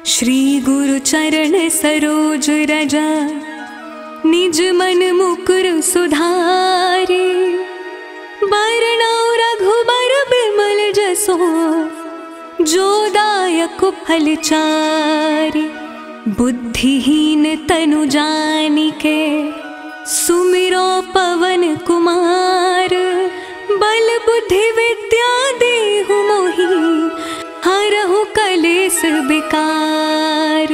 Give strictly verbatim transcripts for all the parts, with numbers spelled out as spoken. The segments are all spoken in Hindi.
श्री गुरु चरण सरोज रज निज मन मुकुर सुधारी। बरनौ रघुबर बिमल जसो जो दायक फलचारी। बुद्धिहीन तनु जानिके सुमिरो पवन कुमार। बल बुद्धि विद्या देहु मोहि हरहु कलेस बिकार।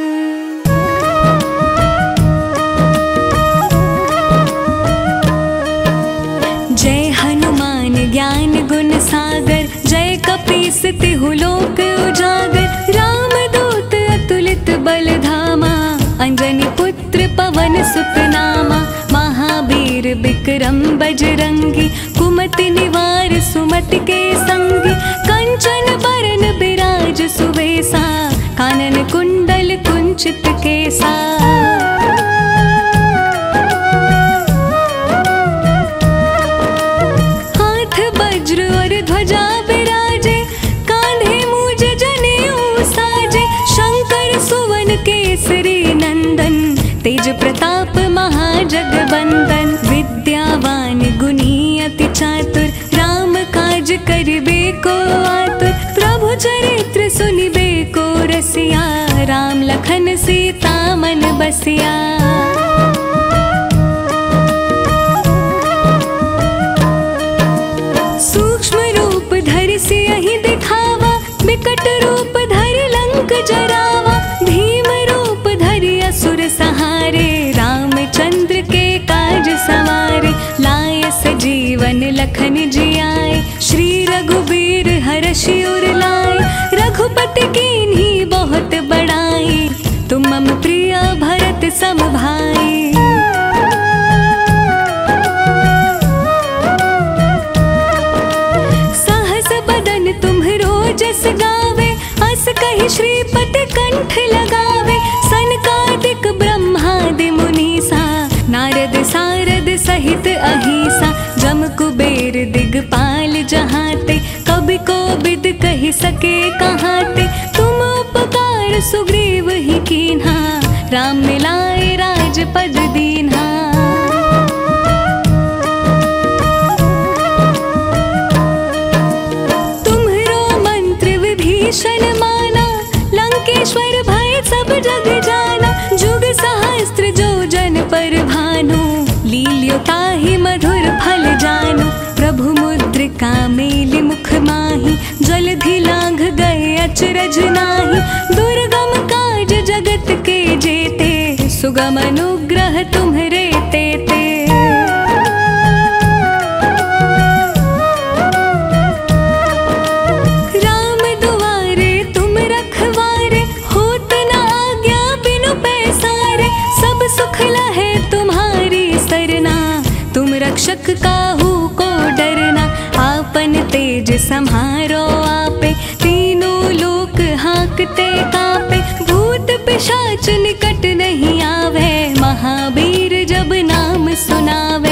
जय हनुमान ज्ञान गुण सागर। जय कपीस तिहु लोक उजागर। राम दूत अतुलित बल धामा। अंजनी पुत्र पवन सुत नामा। महावीर विक्रम बजरंगी। कुमति निवार सुमति के संगी। कंचन बरन बिराज सुवेसा। कानन कुंडल कुंचित केसा। हाथ वज्र और ध्वजा बिराजे। कांधे मूज जनेऊ साजे। शंकर सुवन केसरी नंदन। तेज प्रताप महाजगवंदन। विद्यावान गुणी अति चातुर। राम काज करिबे को आतुर। प्रभु चरित्र सुनिबे को रसिया। राम लखन सीता मन बसिया। सूक्ष्म रूप धरि सियहि दिखावा। विकट रूप धरि लंक जरावा। भीम रूप धरि असुर सहारे। रामचंद्र के काज सवारे। लाए सजीवन लखन जियाए। श्री रघुबीर हरषि उर लाए। रघुपति कीन्ही बहुत बड़ाई। तुम मम प्रिय भरत सम भाई। सहस बदन तुम्हरो जस गावे। अस कहि श्रीपति कंठ लगावे। सनकादिक ब्रह्मादि मुनीसा। नारद सारद सहित अहिसा। जम कुबेर दिगपाल जहाते। कवि कोविद कहि सके कहाते। तुम उपकार सुग्रीव ही कीन्हा। राम मिलाए राजपद दीन्हा। तुम्हरो मंत्र विभीषण माना। लंकेश्वर भय सब जग जाना। जुग सहस्त्र जो जन पर भानु। लील्यो ताहि मधुर फल जानु। प्रभु मुद्रिका मेलि मुख माहि। जलधि लांघ गए अचरज नाही। दुर्गम काज जगत के जेते। सुगम अनुग्रह तुम्हरे तेते। राम दुआरे तुम रखवारे। होत न आज्ञा बिनु पैसारे। सब सुख लहे तुम्हारी सरना। तुम रक्षक काहू को डरना। आपन तेज सम्हारो आपे। तीनों लोक हांकते कापे। भूत पिशाच निकट नहीं आवे। महावीर जब नाम सुनावे।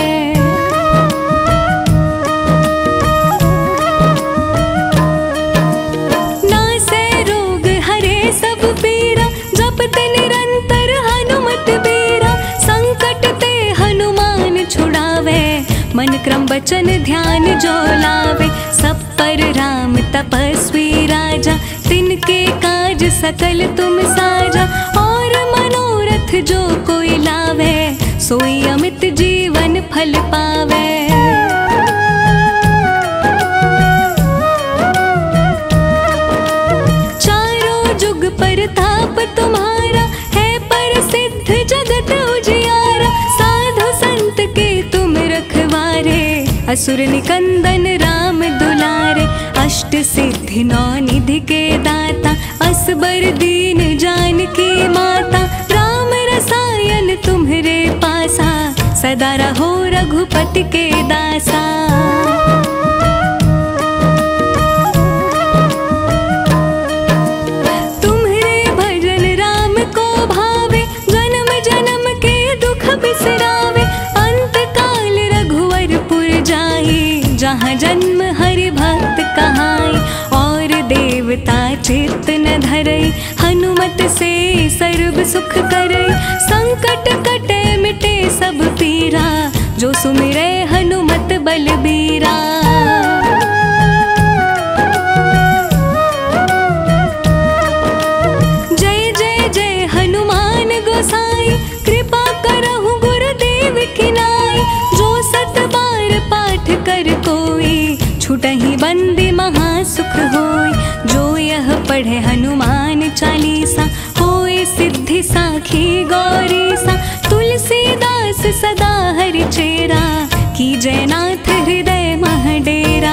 नासै रोग हरे सब पीरा। जपत निरंतर हनुमत बीरा। संकट ते हनुमान छुड़ावे। मन क्रम वचन ध्यान जो लावे। सब पर राम तपस्वी राजा। तिनके काज सकल तुम साजा। और मनोरथ जो कोई लावे। सोई अमित जीवन फल पावे। चारों जुग परताप तुम्हारा। है प्रसिद्ध जगत उजियारा। साधु संत के तुम रखवारे। असुर निकंदन राम दुलारे। अष्ट सिद्धि नौ निधि के दाता। असबर दीन जानकी माता। राम रसायन तुम्हरे पासा। सदा रहो रघुपति के दासा। तुम्हरे भजन राम को भावे। जन्म जन्म के दुख बिसरावे। अंत काल रघुवरपुर जाई। जहाँ जन्म हरि भक्त कहाई। और देवता चित्त न धरई। हनुमत नाथ से सर्व सुख करे, संकट कटे मिटे सब पीरा, जो सुमिरे हनुमत बलबीरा। जय जय जय हनुमान गोसाई, कृपा करहु गुरुदेव की नाई। जो सत बार पाठ कर कोई, छूटहि बंदी महासुख होय। जो यह पढ़े हनुमान चालीसा, होय सिद्धि साखी गौरीसा। तुलसीदास सदा हरि चेरा, की जयनाथ हृदय मह डेरा।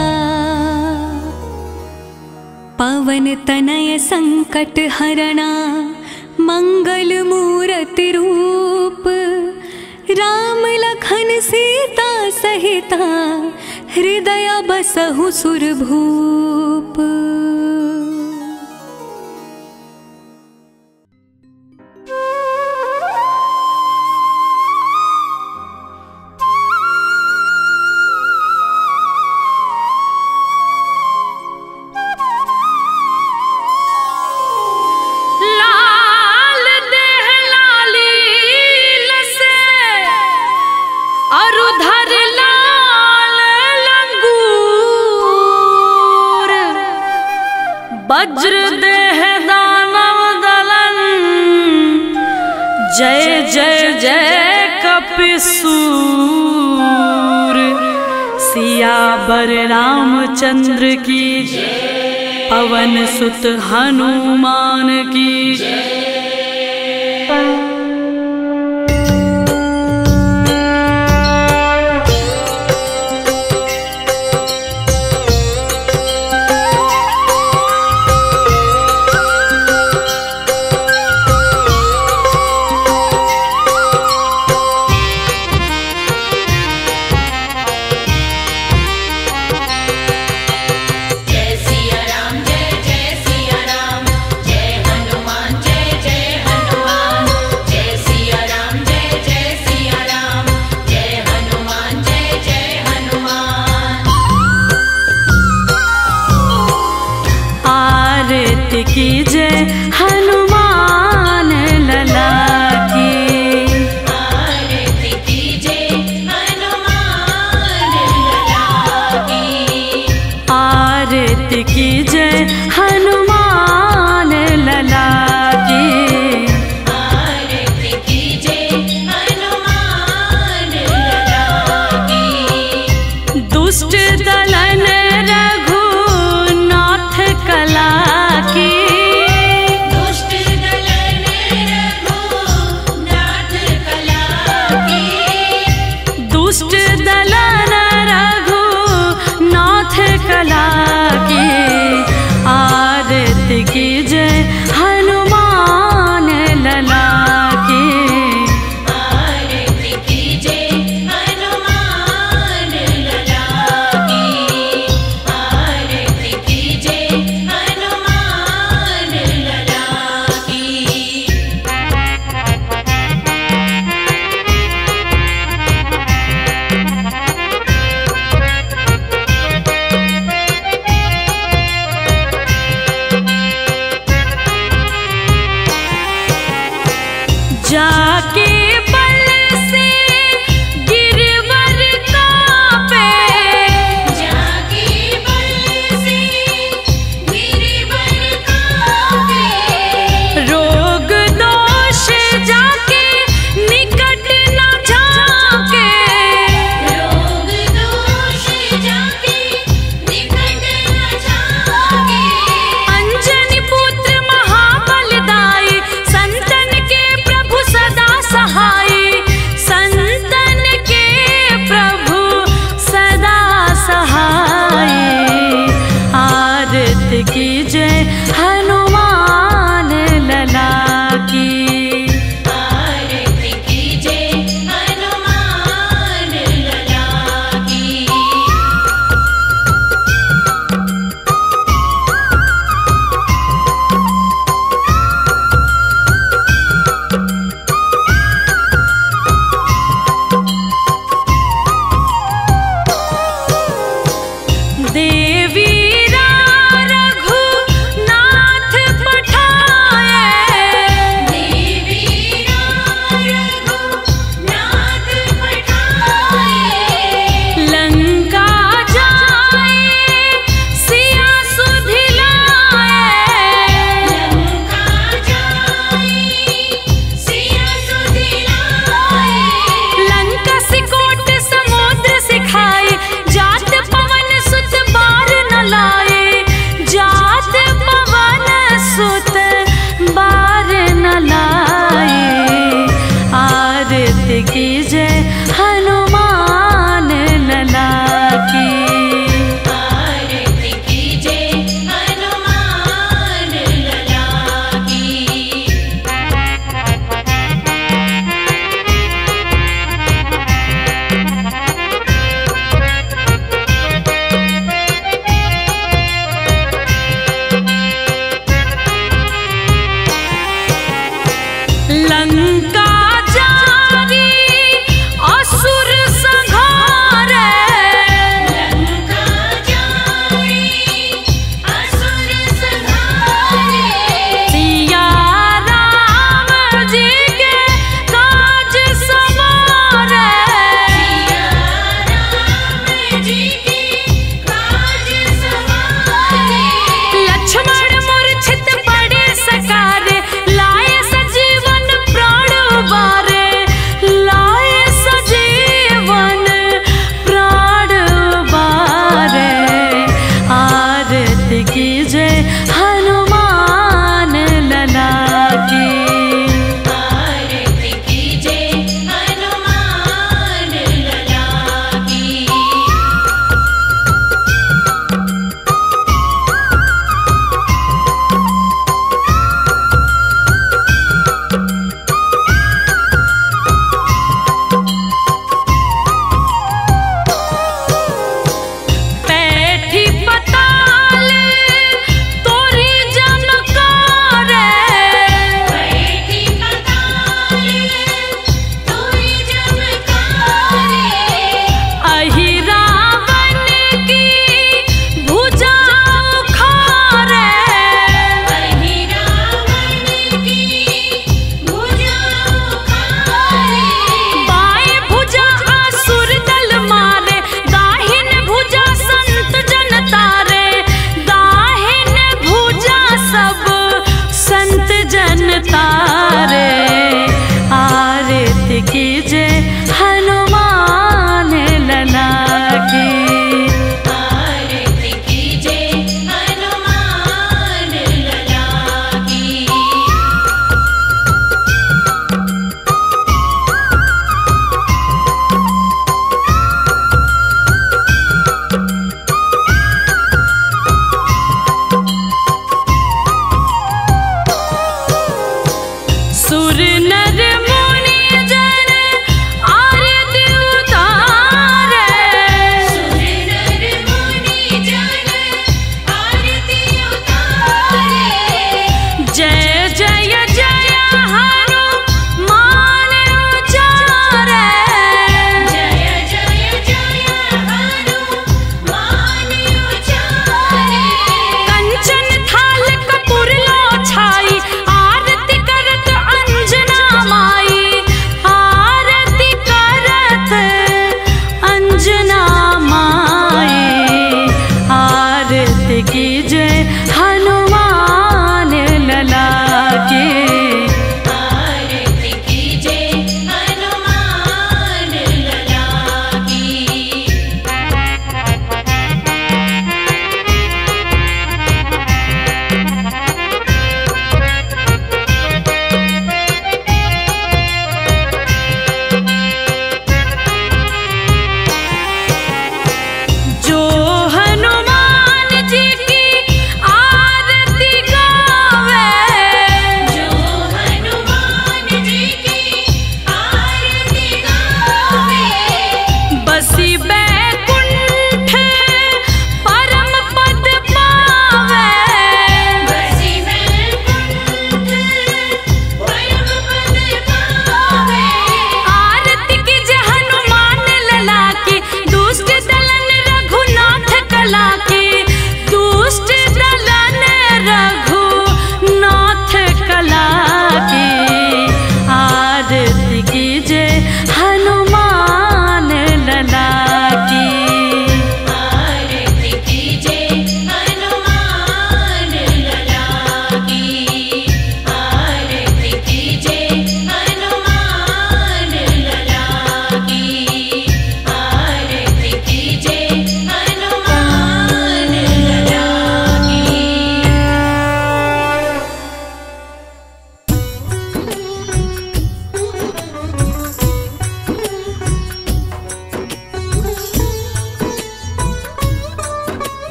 पवन तनय संकट हरणा, मंगल मूरति रूप। राम लखन सीता सहिता, हृदय बसहु सुरभूप। वज्र देह दानव दलन, जय जय जय कपिसूर। सियावर रामचंद्र की, पवन सुत हनुमान की। की जय हनुमान लला की। आरती कीजय हनुमान लला की। आरती कीजय हनुमान लला की। आरती कीजय हनुमान लला की। दुष्ट दलन रघुनाथ कला की। दुष्ट दलन रघुनाथ कला की। दुष्ट दलन रघुनाथ कला की। आरती कीजय हनुमान लला की। आरती कीजय हनुमान लला की। आरती कीजय हनुमान लला की। जाके बल से गिरवर कांपे। जाके बल से गिरवर कांपे। रोग दोष जाके निकट न झांके। रोग दोष जाके निकट न झांके। अंजनी पुत्र महाबलदाई, संतन के प्रभु सदा सहाय। संतन के प्रभु सदा सहाय। आरती कीजय हनुमान लला की। आरती कीजय हनुमान लला की। देवी रघुनाथ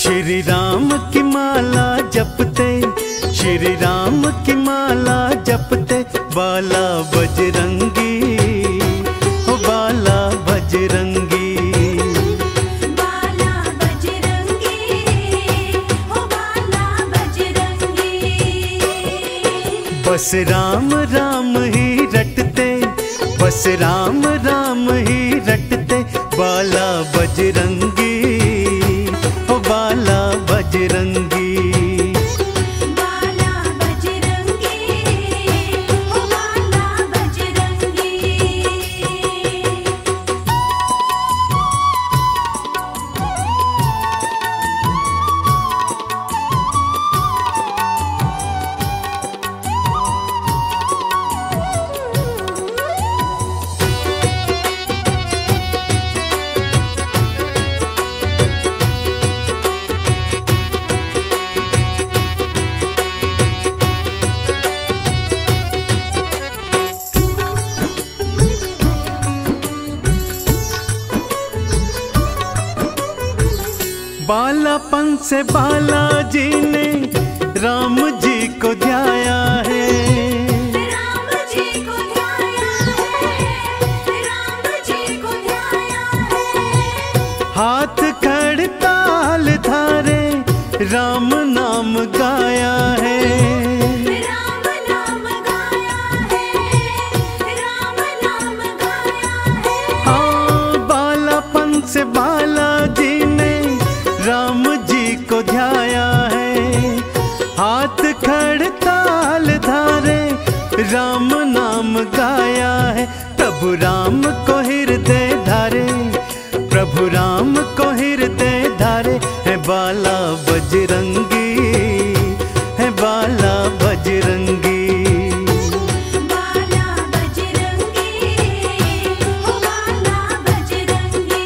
श्री राम की माला जपते, श्री राम की माला जपते, बाला बजरंगी हो बाला बजरंगी, बाला बजरंगी हो बाला बजरंगी। बस राम राम ही रटते, बस राम राम ही रटते, बाला बजरंगी हो बाला बजरंगी, बाला बजरंगी हो बाला बजरंगी। बालापन से बालाजी ने राम जी को ध्याया है, राम जी को ध्याया है, राम जी को ध्याया है। हाथ खड़ताल धारे राम नाम गाया है, राम नाम गाया है, राम नाम गाया है। हाँ बालापन से बालाजी ने राम जी को ध्याया है, हाथ खड़ताल धारे राम नाम गाया है। प्रभु राम को हृदय धारे, प्रभु राम को हृदय धारे, है बाला बजरंगी, है बाला बजरंगी, बाला बजरंगी हो बाला बजरंगी।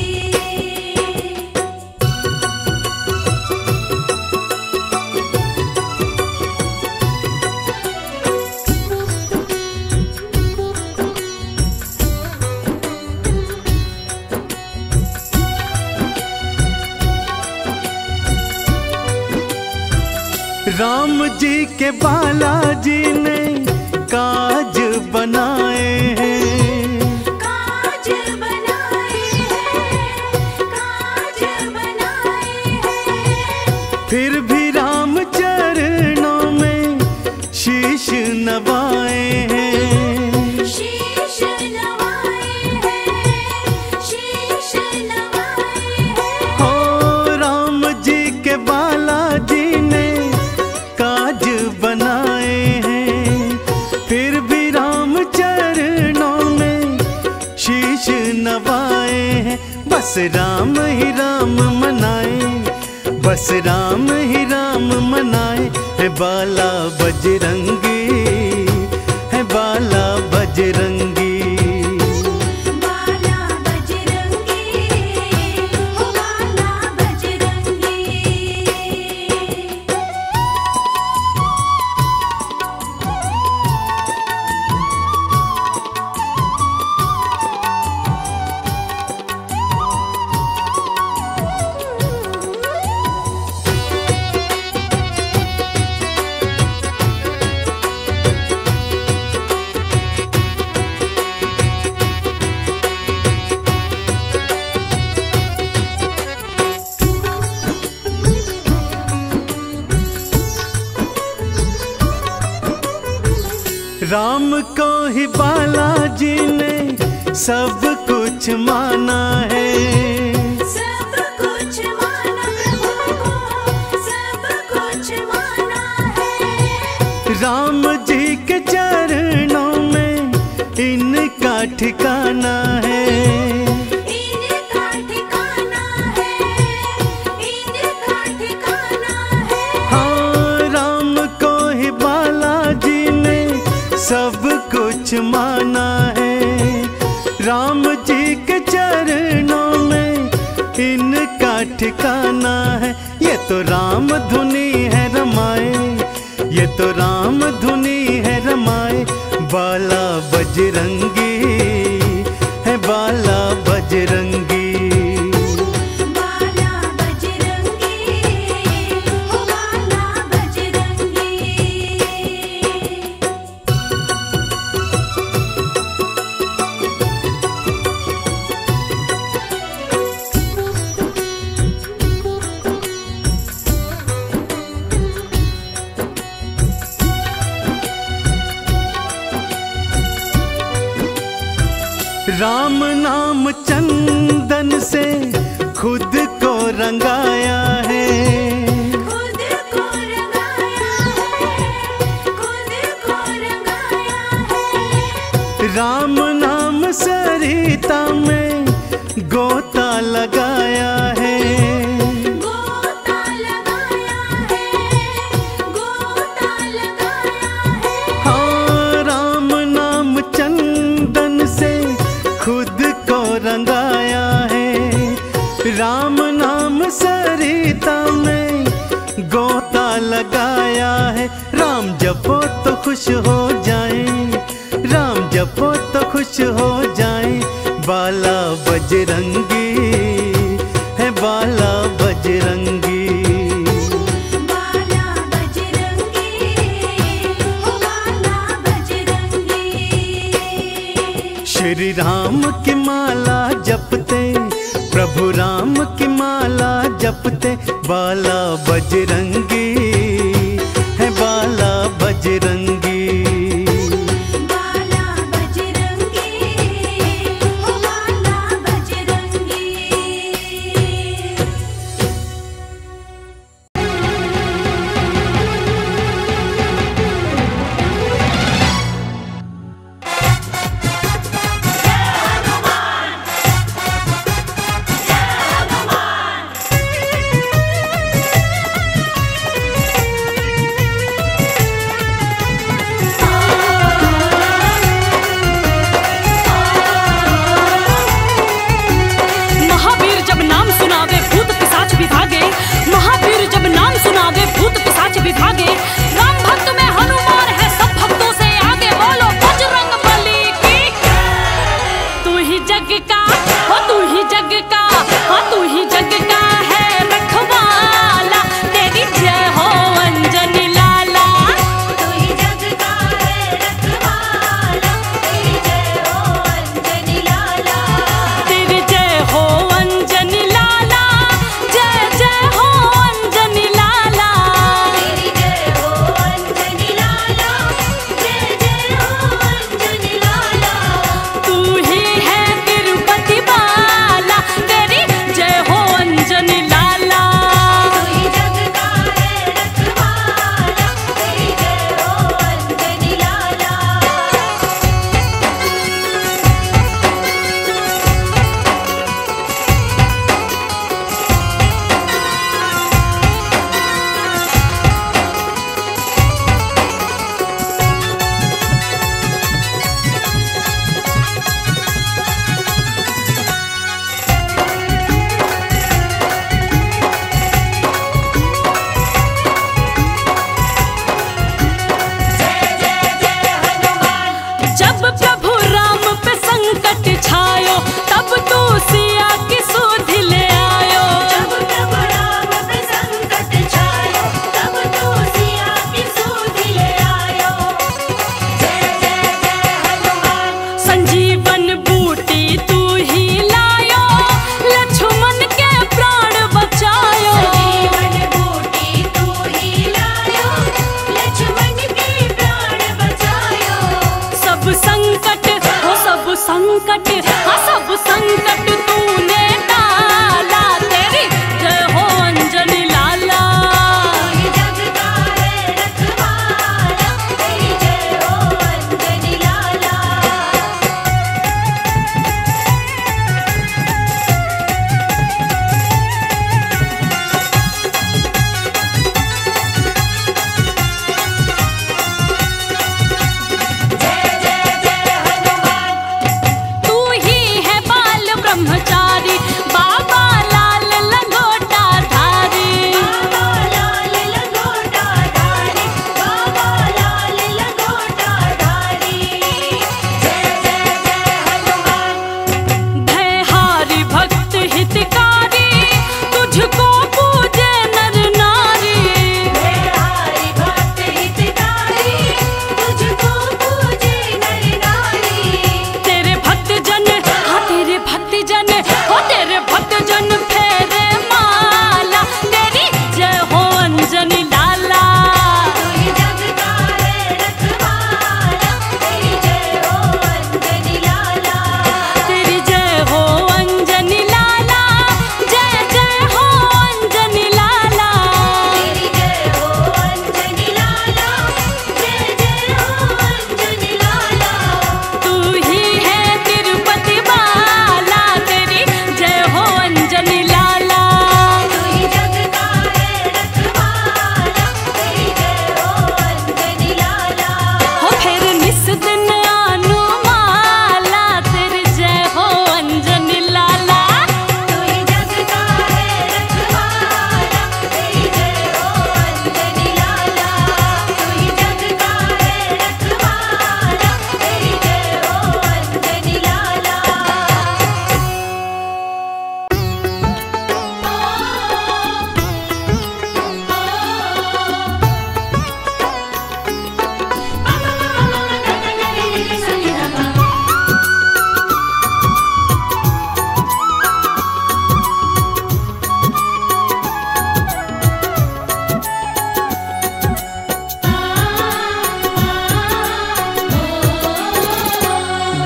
राम जी के बालाजी ने काज बनाए हैं, काज बनाए हैं, काज बनाए हैं। फिर भी राम चरणों में शीश नवाए हैं, शीश नवाए हैं, शीश नवाए हैं। हो राम जी के बालाजी ने काज बनाए हैं, फिर भी राम चरणों में शीश नवाए हैं। बस राम ही राम मनाए, बस राम ही राम मनाए, है बाला बजरंगी, है बाला बजरंगी, बाला बजरंगी हो बाला बजरंगी। राम को ही बालाजी ने सब कुछ माना है, सब कुछ माना प्रभु को, सब कुछ माना है। राम जी के चरणों में इनका ठिकाना है, इनका ठिकाना है, इनका ठिकाना है। हाँ राम को ही बालाजी ने सब कुछ माना है, राम जी के चरणों में इनका ठिकाना है। ये तो राम धुनी है रमाए, ये तो राम धुनी है रमाए, बाला बजरंगी है बाला बजरंगी, बाला बजरंगी राम नाम चंदन से खुद को रंगाया है, खुद को रंगाया है, खुद को रंगाया है। राम नाम सरिता में गोता लगाया है, गोता लगाया है, गोता लगाया है। हाँ राम नाम चंदन से खुद को रंगाया है, राम नाम सरिता में गोता लगाया है। राम जपो तो खुश हो जाए, राम जपो तो खुश हो जाए, बाला बजरंगी है बाला बजरंगी। बाला बजरंगी, ओ बाला बजरंगी। श्री राम की माला जपते, प्रभु राम की माला जपते, बाला बजरंगी है बाला बजरंगी। बाला बजरंगी, ओ बाला बजरंगी।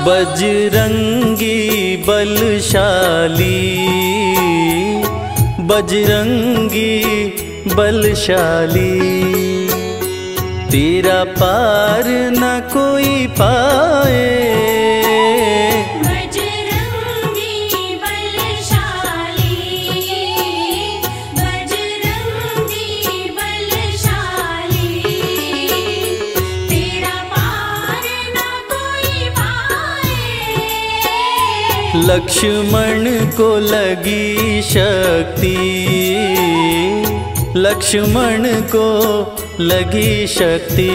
बजरंगी बलशाली, बजरंगी बलशाली, तेरा पार न कोई पाए। बजरंगी बलशाली, बजरंगी बलशाली, तेरा पार न कोई पाए। लक्ष्मण को लगी शक्ति, लक्ष्मण को लगी शक्ति,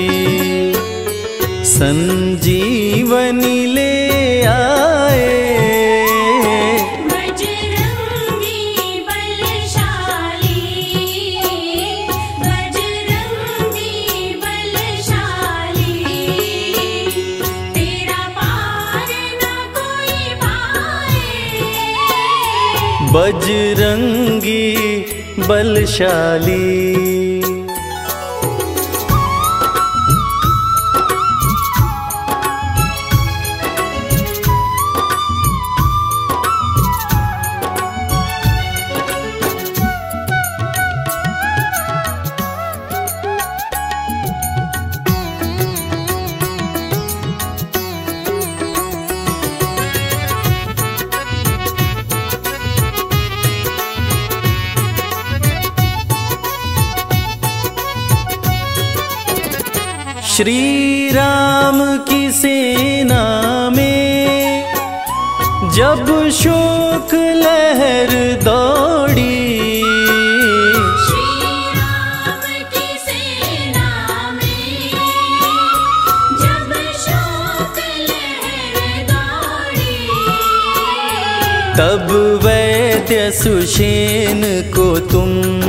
संजीवनी ले आए। बजरंगी बलशाली, बजरंगी बलशाली, तेरा पार न कोई पाए। बजरंगी बलशाली। श्री राम की सेना में जब शोक लहर दौड़ी, श्री राम की सेना में जब शोक लहर दौड़ी, तब वैद्य सुषेण को तुम,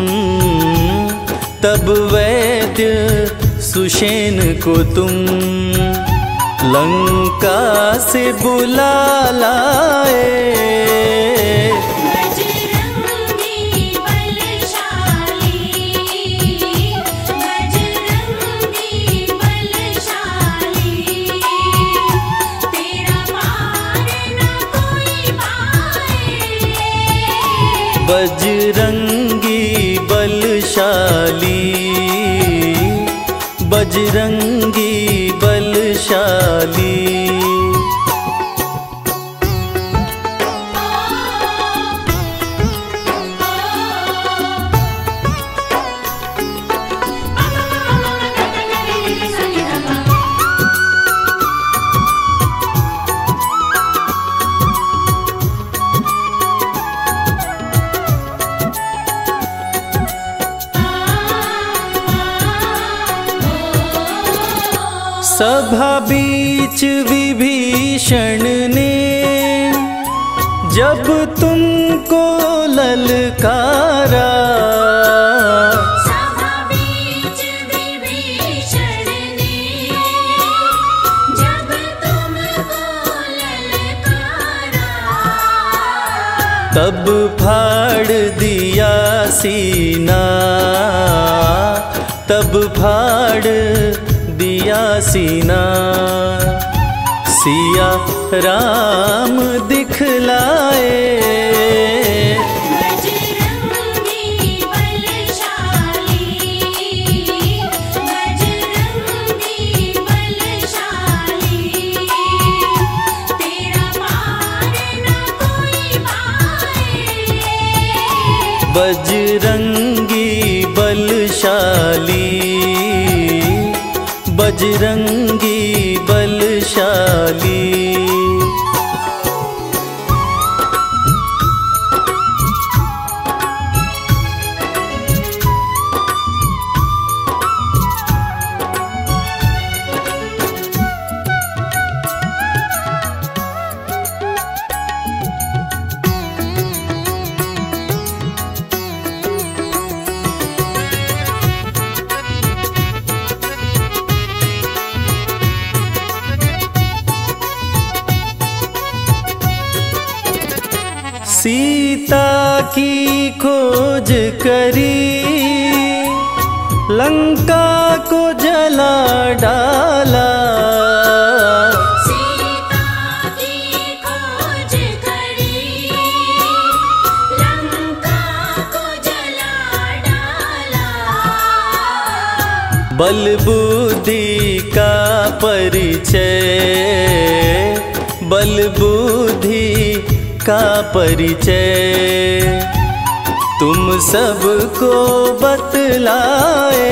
तब वैद्य सुषेण को तुम लंका से बुला लाए। बजरंगी बलशाली, बजरंगी बलशाली, तेरा पार न कोई पाए। बजरंगी बलशाली, बजरंगी बलशाली। सभा बीच विभीषण ने जब तुमको ललकारा, सभा बीच विभीषण ने जब तुमको ललकारा, तब फाड़ दिया सीना, तब फाड़ दिया सीना, सिया राम दिखलाए। बजरंगी बलशाली, बजरंगी बलशाली, तेरा पार न कोई पाए। बजरंगी बलशाली, बजरंगी बलशाली। सीता की खोज करी, लंका को जला डाला, सीता बल बुद्धि का परिचय, बल बुद्धि का परिचय तुम सबको बतलाए।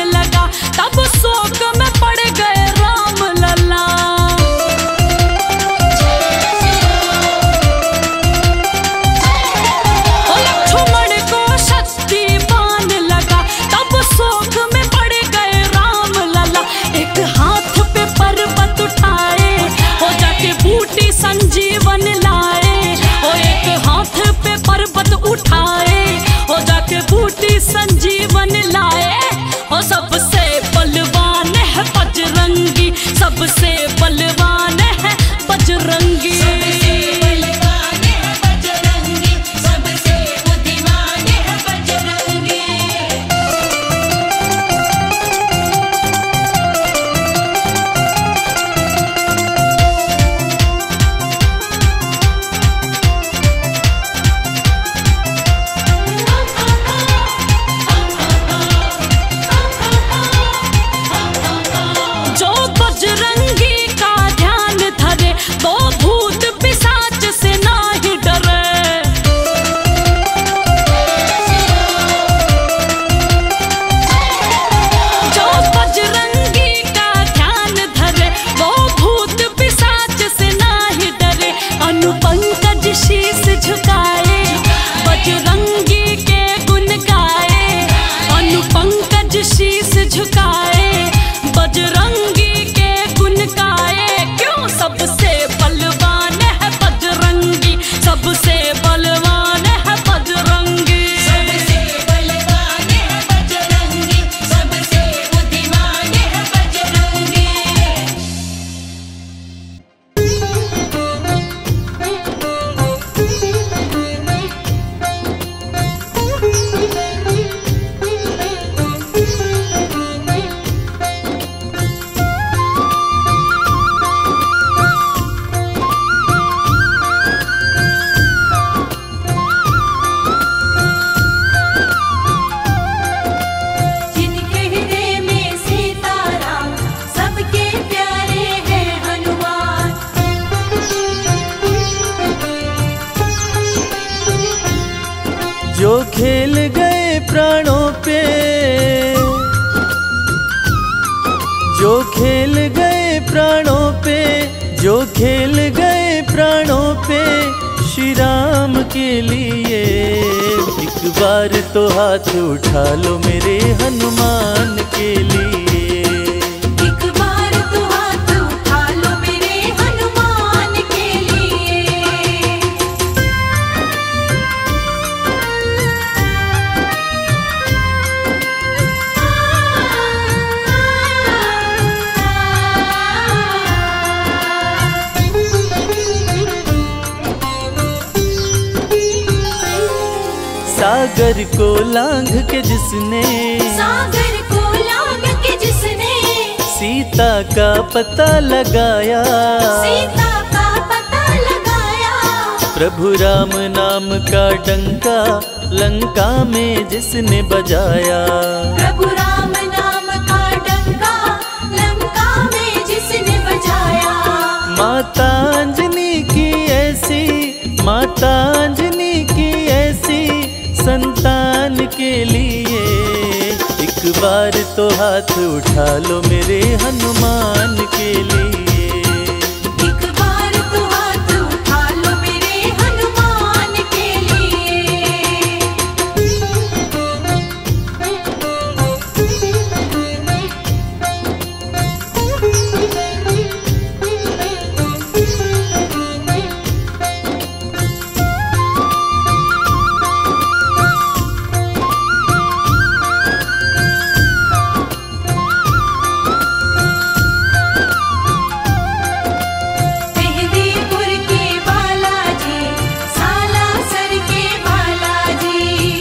तब शोक में पड़ गए राम लला। खेल गए प्राणों पे, जो खेल गए प्राणों पे, जो खेल गए प्राणों पे श्री राम के लिए। एक बार तो हाथ उठा लो मेरे हनुमान के लिए। एक बार तो हाथ उठा लो मेरे हनुमान के लिए। सागर को लांघ के जिसने, सागर को लांघ के जिसने सीता का पता लगाया, सीता का पता लगाया। प्रभु राम नाम का डंका लंका में जिसने बजाया, प्रभु राम नाम का डंका लंका में जिसने बजाया। माता अंजनी की ऐसी, माता अंजनी की ऐसी संतान के लिए। एक बार तो हाथ उठा लो मेरे हनुमान के लिए। एक बार तो हाथ उठा लो मेरे हनुमान के लिए। मेहंदीपुर के बालाजी, सालासर के बालाजी।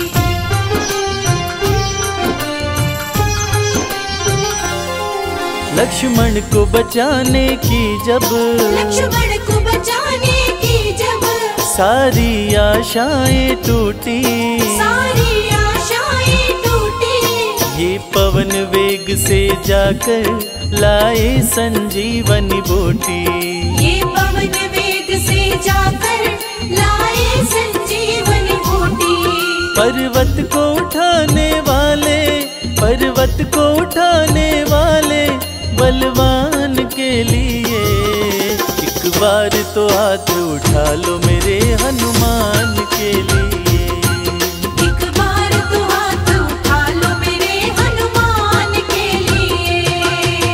लक्ष्मण को बचाने की जब, लक्ष्मण को बचाने की जब सारी आशाएं टूटी, सारी आशाएं टूटी। ये पवन वेग से जाकर लाए संजीवनी बूटी। ये पवन वेग से जाकर लाए संजीवनी बूटी। पर्वत को उठाने वाले, पर्वत को उठाने वाले बलवान के लिए। एक बार तो हाथ उठा लो मेरे हनुमान के लिए। एक बार तो हाथ उठा लो मेरे हनुमान के लिए।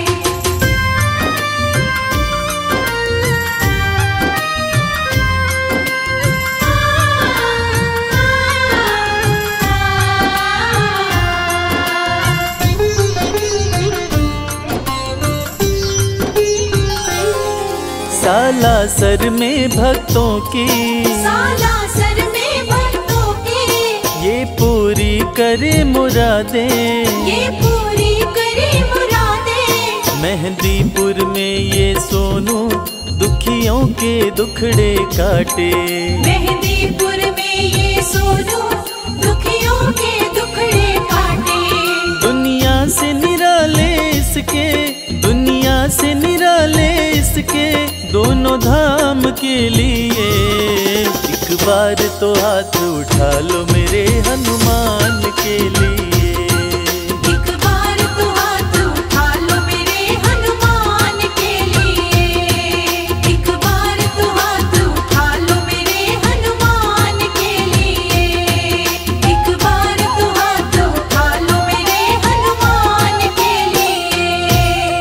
सालासर में भक्तों की, सालासर में भक्तों की ये पूरी करे मुरादें, ये पूरी करे मुरादें। मेहंदीपुर में ये सोनू दुखियों के दुखड़े काटे। मेहंदीपुर में ये सोनू दुखियों के दुखड़े काटे। दुनिया से निराले इसके, दुनिया से निराले इसके दोनों धाम के लिए। एक बार तो हाथ उठा लो मेरे हनुमान के लिए। एक बार तो हाथ उठा लो मेरे हनुमान के लिए। एक बार तो हाथ उठा लो मेरे हनुमान के लिए। एक बार तो हाथ उठा लो मेरे हनुमान के लिए।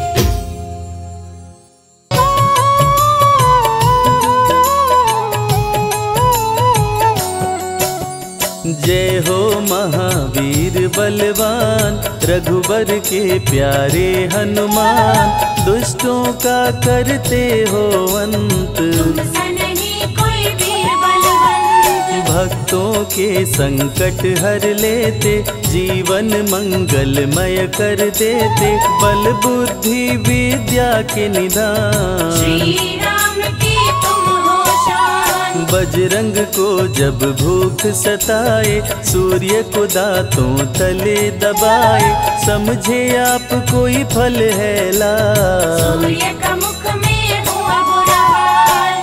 जय हो महावीर बलवान, रघुबर के प्यारे हनुमान। दुष्टों का करते हो अंत, तुमसा नहीं कोई वीर बलवंत। भक्तों के संकट हर लेते, जीवन मंगलमय कर देते। बल बुद्धि विद्या के निदान, श्री राम की तुम हो शान। बजरंग को जब भूख सताए, सूर्य को दांतों तले दबाए। समझे आप कोई फल है लाल, सूर्य का मुख में हुआ बुरा हाल। अंध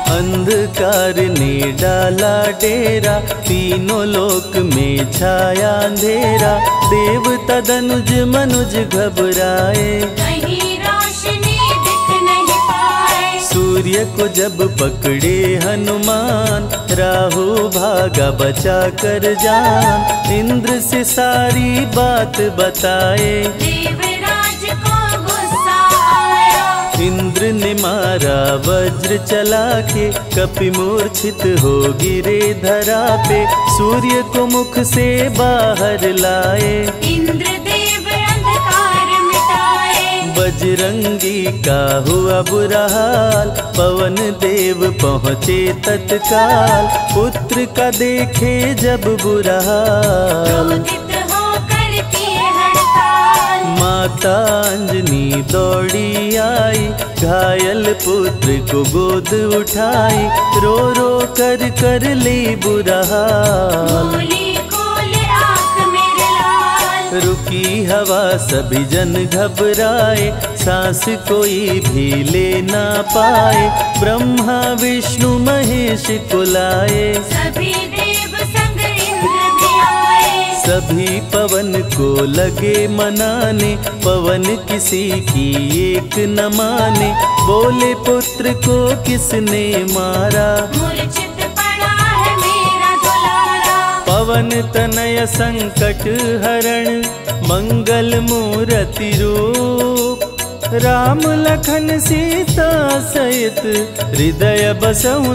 अंधकार ने डाला डेरा, तीनों लोक में छाया अंधेरा। देवता धनुज मनुज घबराए, कहीं रोशनी दिख नहीं पाए। सूर्य को जब पकड़े हनुमान, राहु भागा बचा कर जान। इंद्र से सारी बात बताए, देवराज को गुस्सा आया। इंद्र ने मारा वज्र चला के, कपि मूर्छित हो गिरे धरा पे। सूर्य को मुख से बाहर लाए, इंद्र देव अंधकार मिटाए। बजरंगी का हुआ बुरा हाल, पवन देव पहुँचे तत्काल। पुत्र का देखे जब बुरा हाल, क्रोधित होकर किए हड़ताल। माता अंजनी दौड़ी आई, घायल पुत्र को गोद उठाई। रो रो कर कर ली बुरा हाल, बोली खोले आँख मेरे लाल। रुकी हवा सभी जन घबराए, सांस कोई भी ले ना पाए। ब्रह्मा विष्णु महेश को लाए, सभी देव संग इंद्र भी आए। सभी पवन को लगे मनाने, पवन किसी की एक न माने। बोले पुत्र को किसने मारा, मूर्छित पड़ा है मेरा दुलारा। पवन तनय संकट हरण, मंगल मूर्ति रूप। राम लखन सीता सहित, हृदय बसहु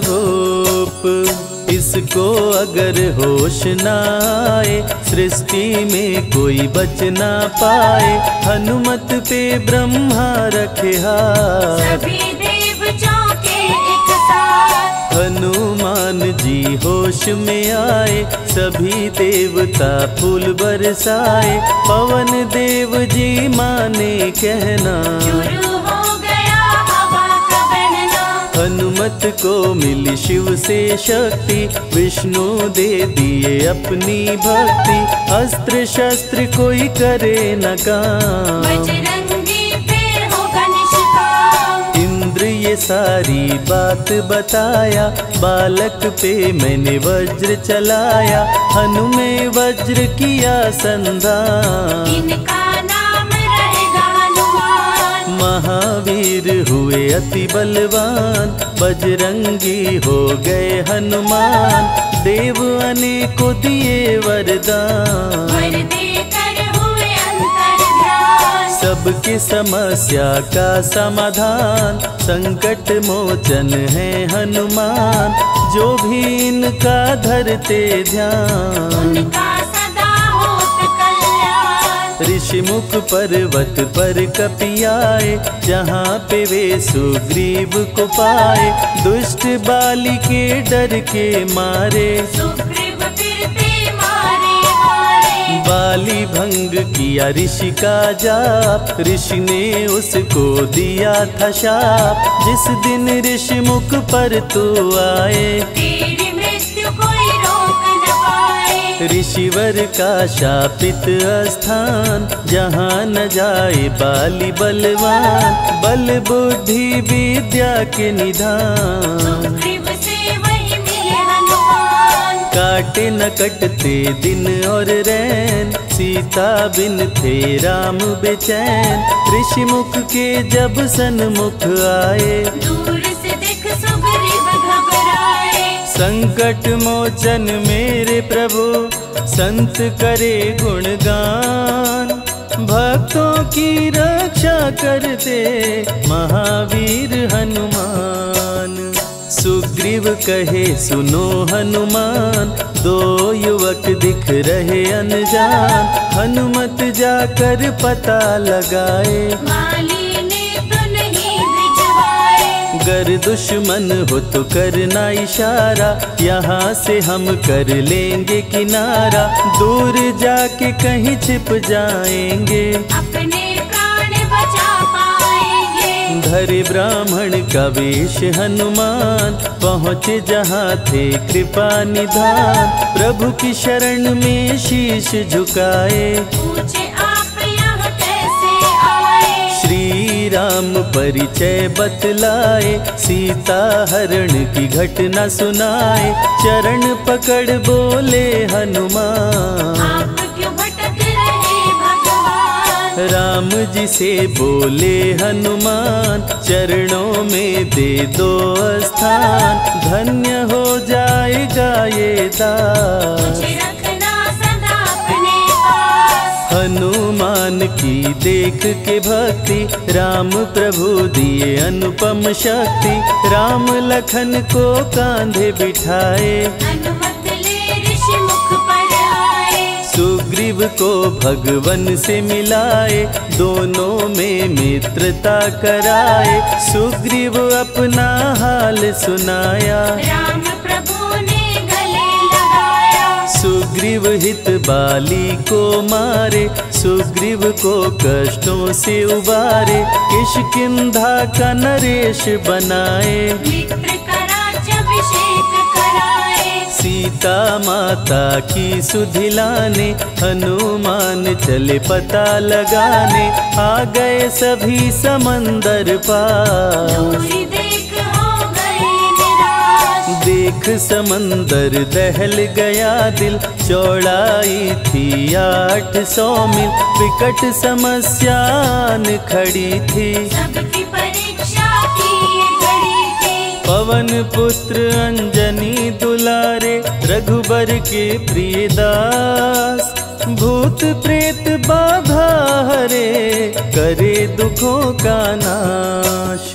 सुरभूप। इसको अगर होश न आए, सृष्टि में कोई बच ना पाए। हनुमत पे ब्रह्मा रखे हाथ, सभी देव चौके एक साथ। हनुमान जी होश में आए, सभी देवता फूल बरसाए। पवन देव जी माने कहना, शुरू हो गया हवा का बहना। हनुमत को मिली शिव से शक्ति, विष्णु दे दिए अपनी भक्ति। अस्त्र शस्त्र कोई करे न काम, बजरंगी फिर होगा निष्काम। इंद्र ये सारी बात बताया, बालक पे मैंने वज्र चलाया। हनुमे वज्र किया संधान, इनका नाम रहेगा हनुमान। महावीर हुए अति बलवान, बजरंगी हो गए हनुमान। देव अनेको दिए वरदान, वर देकर हुए अंतर ध्यान। सबकी समस्या का समाधान, संकट मोचन है हनुमान। जो भी इनका धरते ध्यान, उनका सदा होत कल्याण। ऋषि मुख पर्वत पर कपि आए, जहाँ पे वे सुग्रीव को पाए। दुष्ट बाली के डर के मारे, सुग्रीव फिरते मारे मारे। बाली भंग किया ऋषि का जाप, ऋषि ने उसको दिया था शाप। जिस दिन ऋषि मुख पर तू आए, तेरी मृत्यु कोई रोक न पाए। ऋषिवर का शापित स्थान, जहाँ न जाए बाली बलवान। बल बुद्धि विद्या के निधान, सुग्रीव से वही मिले हनुमान। काटे न कटते दिन और रैन, सीता बिन थे राम बेचैन। ऋषि मुख के जब सन्मुख आए, दूर से दिख सुग्रीव घबराए। संकट मोचन मेरे प्रभु, संत करे गुणगान। भक्तों की रक्षा करते महावीर हनुमान। सुग्रीव कहे सुनो हनुमान, दो युवक दिख रहे अनजान। हनुमत जाकर पता लगाए, माली ने तो नहीं भिजवाए। गर दुश्मन हो तो करना इशारा, यहाँ से हम कर लेंगे किनारा। दूर जाके कहीं छिप जाएंगे, अपने प्राण बचा पाएंगे। धरे ब्राह्मण का वेश हनुमान, पहुँचे जहाँ थे कृपा निधान। प्रभु की शरण में शीश झुकाए, पूछे आप यहाँ कैसे आए। श्री राम परिचय बतलाए, सीता हरण की घटना सुनाए, चरण पकड़ बोले हनुमान। आप क्यों भटक रहे भगवान? राम जी से बोले हनुमान, चरणों में दे दो स्थान, धन्य हो जाएगा ये दास। मुझे रखना सदा अपने पास। हनुमान की देख के भक्ति, राम प्रभु दिए अनुपम शक्ति, राम लखन को कांधे बिठाए, अनुमत ले ऋषि मुख पर आए। सुग्रीव को भगवन से मिलाए, दोनों में मित्रता कराए, सुग्रीव अपना हाल सुनाया, राम प्रभु ने गले लगाया। सुग्रीव हित बाली को मारे, सुग्रीव को कष्टों से उबारे, किष्किंधा का नरेश बनाए, मित्र का राज्याभिषेक कराए। सीता माता की सुधि लाने, हनुमान चले पता लगाने, आ गए सभी समंदर पार। दूरी देख हो गए निराश। देख समंदर दहल गया दिल, चौड़ाई थी आठ सौ मील, विकट समस्यान खड़ी थी, सबकी परीक्षा की ये घड़ी थी। पवन पुत्र अंजनी दुलारे, रघुबर के प्रिय दास, भूत प्रेत बाधा हरे, करे दुखों का नाश।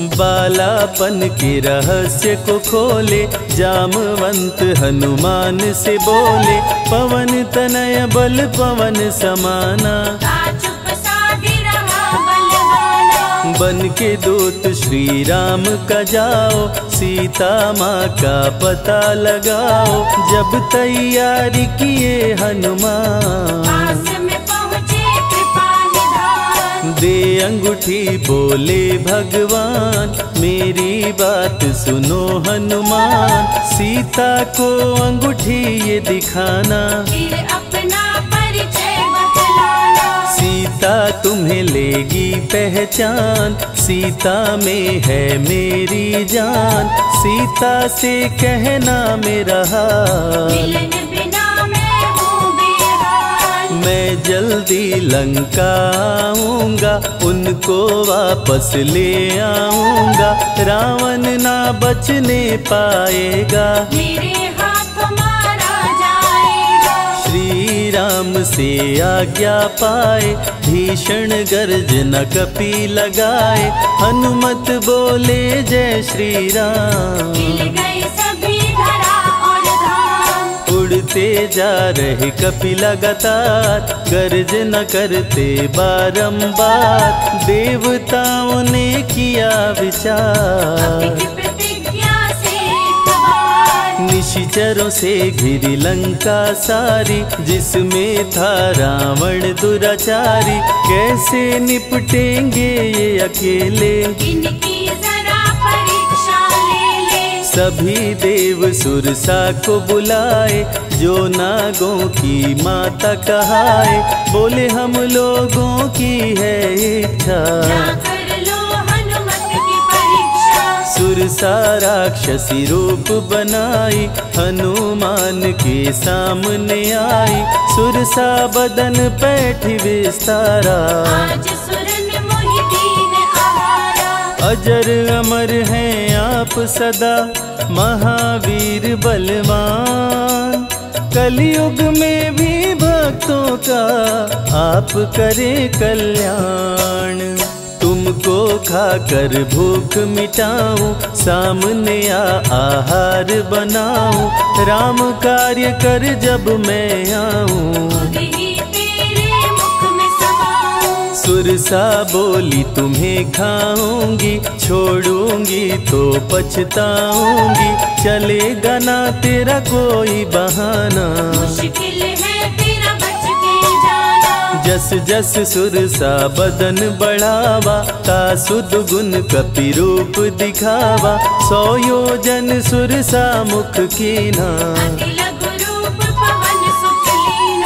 बालापन के रहस्य को खोले, जामवंत हनुमान से बोले, पवन तनय बल पवन समाना, चुप साधी रहा बलवाना। बन के दूत श्री राम का जाओ, सीता माँ का पता लगाओ, जब तैयारी किए हनुमान, पास में पहुँचे कृपा निधान। दे अंगूठी बोले भगवान, मेरी बात सुनो हनुमान, सीता को अंगूठी ये दिखाना, फिर अपना परिचय बतलाना। सीता तुम्हें लेगी पहचान, सीता में है मेरी जान, सीता से कहना मेरा हाल, मिलन बिना मैं हूँ बेहाल। मैं जल्दी लंका आऊंगा, उनको वापस ले आऊंगा, रावण ना बचने पाएगा, मेरे हाथ मारा जाएगा। श्री राम से आज्ञा पाए, भीषण गर्जना कपि लगाए, हनुमत बोले जय श्री राम। मिल गए सभी धरा और धाम। उड़ते जा रहे कपि लगातार, गर्जना करते बारंबार, देवताओं ने किया विचार, की प्रतिज्ञा से एक बार। निशिचरों से घिरी लंका सारी, जिसमें था रावण दुराचारी, कैसे निपटेंगे ये अकेले, इनकी जरा परीक्षा ले ले। सभी देव सुरसा को बुलाए, जो नागों की माता कहाए, बोले हम लोगों की है इच्छा, कर लो हनुमत की परीक्षा। सुरसा राक्षसी रूप बनाई, हनुमान के सामने आई, सुरसा बदन पैठ विस्तारा, आज सुरन मोहि दीन आहारा। अजर अमर हैं आप सदा, महावीर बलवान, कलयुग में भी भक्तों का आप करें कल्याण। तुमको खाकर भूख मिटाऊं, सामने आ आहार बनाऊं, राम कार्य कर जब मैं आऊं, ही तेरे मुख में समाऊं। सुरसा बोली तुम्हें खाऊंगी, छोड़ूंगी तो पछताऊंगी, चलेगा ना तेरा कोई बहाना, मुश्किल है तेरा बच के जाना। जस जस सुरसा बदन बढ़ावा, तासुद गुण कपि रूप दिखावा, सौ योजन सुरसा मुख कीना, अति लघु रूप पवन सुत लीना।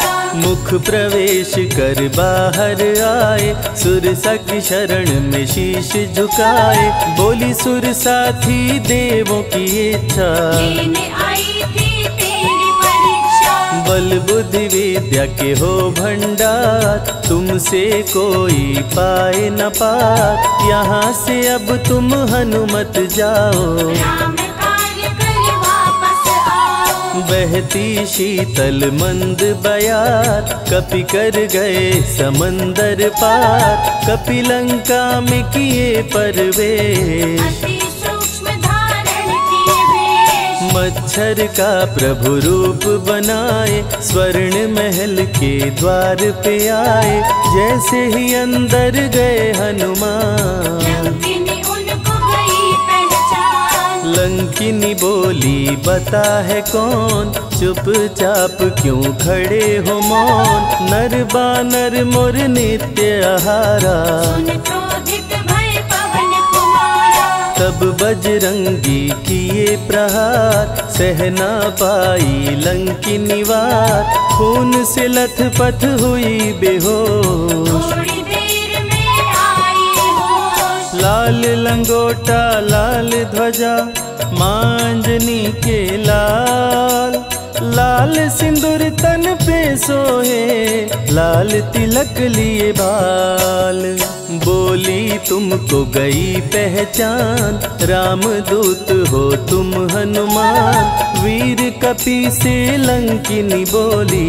मुख प्रवेश कर बाहर आए, सुरसा की शरण में शीश झुकाए। बोली सुर साथी देवों की इच्छा, लेने आई थी तेरी परीक्षा। बल बुद्धि विद्या के हो भंडार, तुमसे कोई पाए न पार। यहाँ से अब तुम हनुमत जाओ, राम कार्य कर वापस आओ। बहती शीतल मंद बयार, कपि कर गए समंदर पार। कपि लंका में किए परवेश, अति सूक्ष्म धारण किए वेश। मच्छर का प्रभु रूप बनाए, स्वर्ण महल के द्वार पे आए। जैसे ही अंदर गए हनुमान, लंकिनी उनको गई पहचान। लंकिनी बोली बता है कौन, चुपचाप क्यों खड़े हो मौन। नर बानर मोर नित्य आहारा, सुन क्रोधित भय पवन कुमारा। तब बजरंगी किए प्रहार, सहना पाई लंकिनी वार। खून से लथपथ हुई बेहोश, थोड़ी देर में आई होश। लाल लंगोटा लाल ध्वजा, मांजनी के लाल। लाल सिंदूर तन पे सोहे, लाल तिलक लिए बाल। बोली तुमको गई पहचान, राम दूत हो तुम हनुमान। वीर कपि से लंकिनी बोली,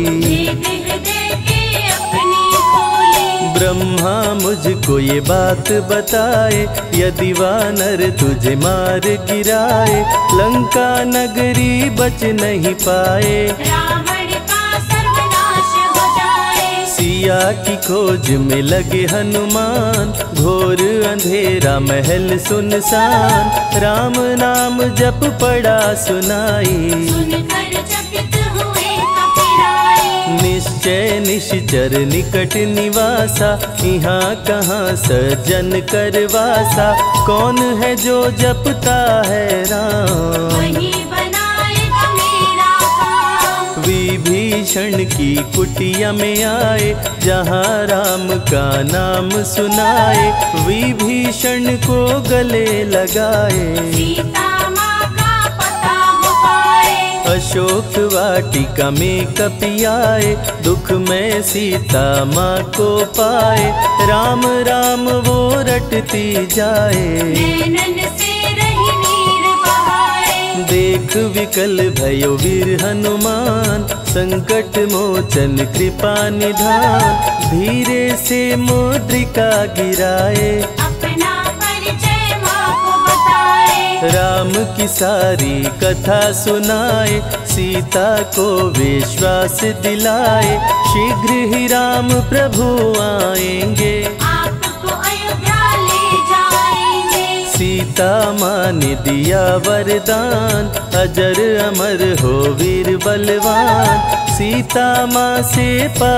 हृदय के अपनी खोली। ब्रह्मा मुझको ये बात बताए, यदि वानर तुझे मार गिराए। लंका नगरी बच नहीं पाए, रावण का सर्वनाश हो जाए। सिया की खोज में लगे हनुमान, घोर अंधेरा महल सुनसान। राम नाम जप पड़ा सुनाई, सुनकर चकित हुए कपिराए। निश्चय निश्चर निकट निवासा, यहाँ कहाँ सज्जन करवासा। कौन है जो जपता है राम, वही बनाएगा मेरा काम। विभीषण की कुटिया में आए, जहाँ राम का नाम सुनाए। विभीषण को गले लगाए, सीता माँ का पता हो पाए। अशोक वाटिका में कपि आए, दुख में सीता माँ को पाए। राम राम वो रटती जाए, नैनन से रही नीर बहाए। देख विकल भयो वीर हनुमान, संकट मोचन कृपा निधान। धीरे से मुद्रिका गिराए, अपना परिचय माँ को बताए। राम की सारी कथा सुनाए, सीता को विश्वास दिलाए। शीघ्र ही राम प्रभु आएंगे, आपको अयोध्या ले जाएंगे। सीता माँ ने दिया वरदान, अजर अमर हो वीर बलवान। सीता माँ से पा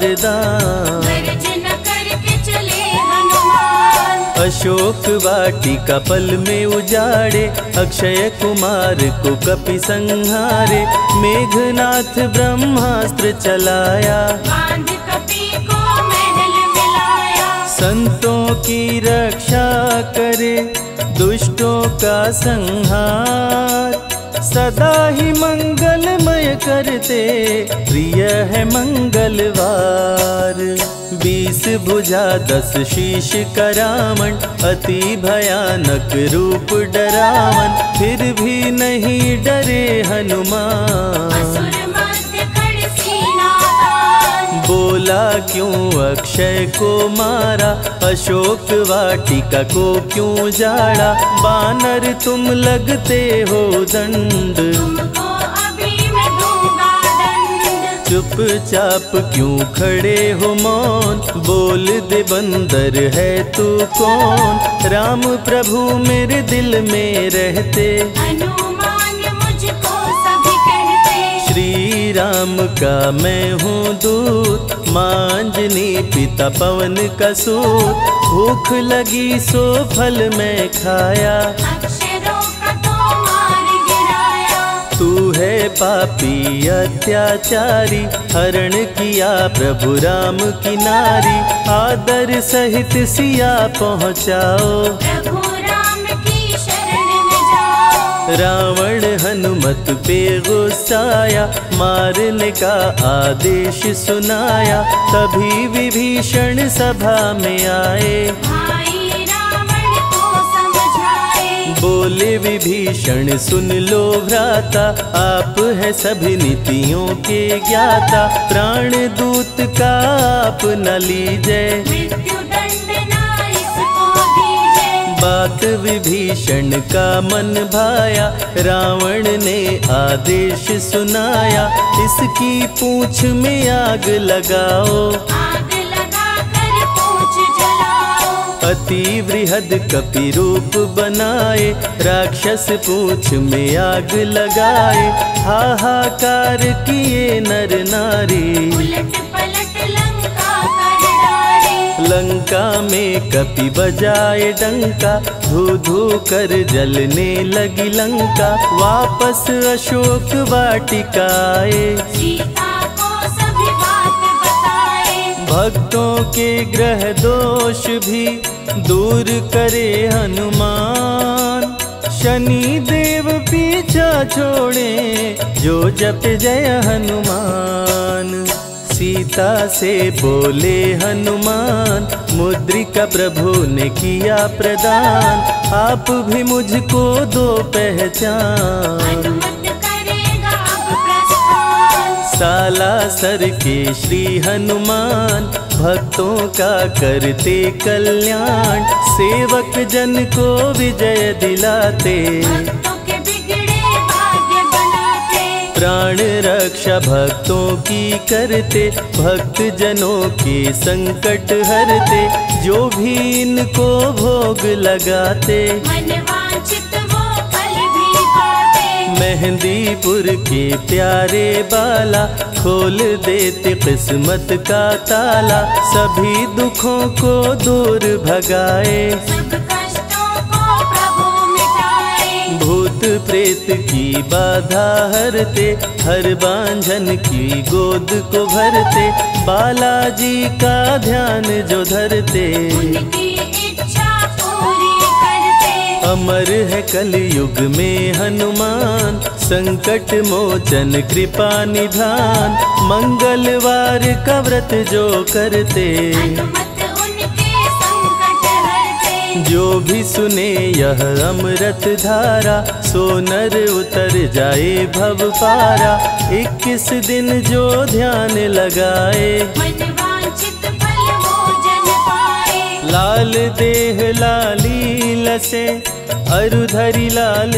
वरदान, गर्जना करके चले हनुमान। अशोक वाटिका पल में उजाड़े। अक्षय कुमार को कपि संहारे, मेघनाथ ब्रह्मास्त्र चलाया। बांध कपि को महल मिलाया। संतों की रक्षा करे, दुष्टों का संहार। सदा ही मंगलमय करते, प्रिय है मंगलवार। बीस भुजा दस शीश करावन, अति भयानक रूप डरावन। फिर भी नहीं डरे हनुमान, असुर मध्य खड़ सीना तान। बोला क्यों अक्षय को मारा, अशोक वाटिका को क्यों जाड़ा। बानर तुम लगते हो दंड, तुमको अभी मैं दूंगा दंड। चुपचाप क्यों खड़े हो मौन, बोल दे बंदर है तू कौन। राम प्रभु मेरे दिल में रहते, हनुमान मुझको सभी कहते। श्री राम का मैं हूँ दूत, मांजनी पिता पवन का सूत। भूख लगी सो फल मैं खाया, अक्षरों का तो मार गिराया। तू है पापी अत्याचारी, हरण किया प्रभु राम की नारी। आदर सहित सिया पहुँचाओ, प्रभु राम की शरण में जाओ। रावण हनुमत पे गुस्साया, मारने का आदेश सुनाया। तभी विभीषण सभा में आए, भाई रावण को समझाए। बोले विभीषण सुन लो भ्राता, आप है सभी नीतियों के ज्ञाता। प्राण दूत का आप न लीजिए, मृत्यु दंड ना इसको दीजिए। बात विभीषण का मन भाया, रावण ने आदेश सुनाया। इसकी पूंछ में आग लगाओ, आग लगा कर पूछ जलाओ। अति वृहद कपि रूप बनाए, राक्षस पूंछ में आग लगाए। हाहाकार किए नर नारी, उलट पलट लंका कर डाले। लंका में कपि बजाए डंका, धू धू कर जलने लगी लंका। वापस अशोक वाटिका आए, सीता को सभी बात बताए। भक्तों के ग्रह दोष भी दूर करे हनुमान। शनि देव पीछा छोड़े, जो जप जय हनुमान। सीता से बोले हनुमान, मुद्रिका प्रभु ने किया प्रदान। आप भी मुझको दो पहचान, हनुमत करेगा अब प्रस्थान। सालासर के श्री हनुमान, भक्तों का करते कल्याण। सेवक जन को विजय दिलाते, भक्तों के बिगड़े भाग्य बनाते। प्राण रक्षा भक्तों की करते, भक्त जनों के संकट हरते। जो भी इनको भोग लगाते, मनवांछित वो फल भी पाते। मेहंदीपुर के प्यारे बाला, खोल देते किस्मत का ताला। सभी दुखों को दूर भगाए, सब कष्टों को प्रभु मिटाए। भूत प्रेत की बाधा हरते, हर बांझन की गोद को भरते। बालाजी का ध्यान जो धरते, उनकी इच्छा पूरी करते। अमर है कलयुग में हनुमान, संकट मोचन कृपा निधान। मंगलवार का व्रत जो करते, हनुमत उनके संकट हरते। जो भी सुने यह अमृत धारा, सो नर उतर जाए भव पारा। इक्कीस दिन जो ध्यान लगाए, मनवांछित फल वो जन पाए। लाल देह लाली लसे, अरुधरी लाल